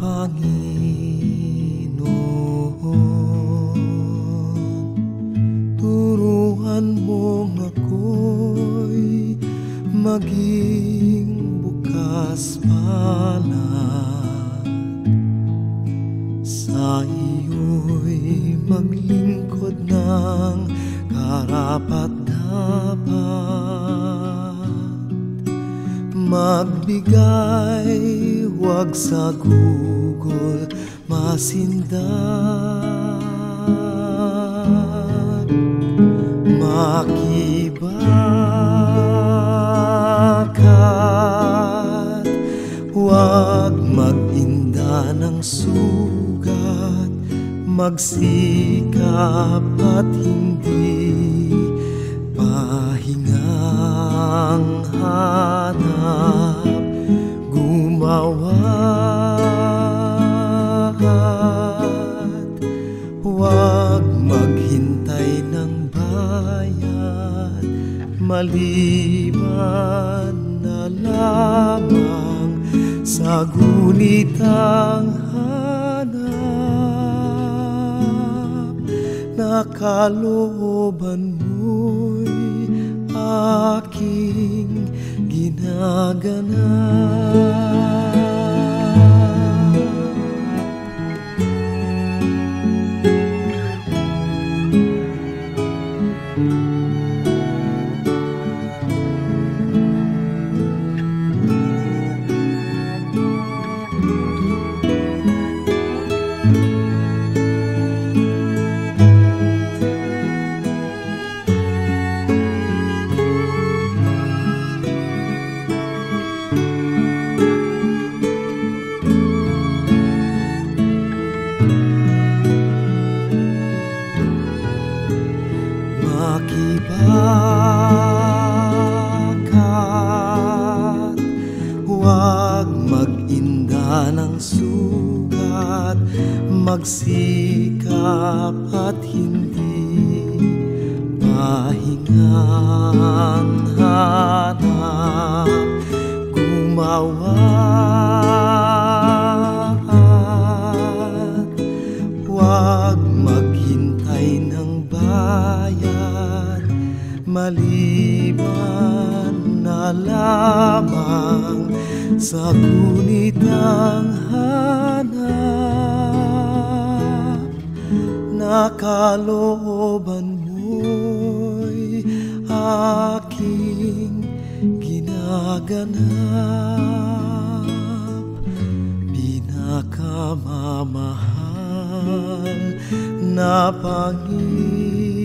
Panginoon, turuan mong ako'y maging bukas palad, sa iyo'y maglingkod ng karapat-dapat, magbigay huwag sa gugol masindak, makibakat, huwag mag-inda ng sugat, magsikap at hindi pahingang hanap, gumawa't huwag maghintay ng bayad, maliban na lamang sa gunitang hanap, na kalooban mo'y aking ginaganap. Makibakat, huwag mag-inda ng sugat, magsikap at hindi pahingang hanap, gumawa't huwag maghintay ng bayad, maliban na lamang sa gunitang hanap, na kalooban mo'y aking ginaganap. Pinakamamahal na Panginoon,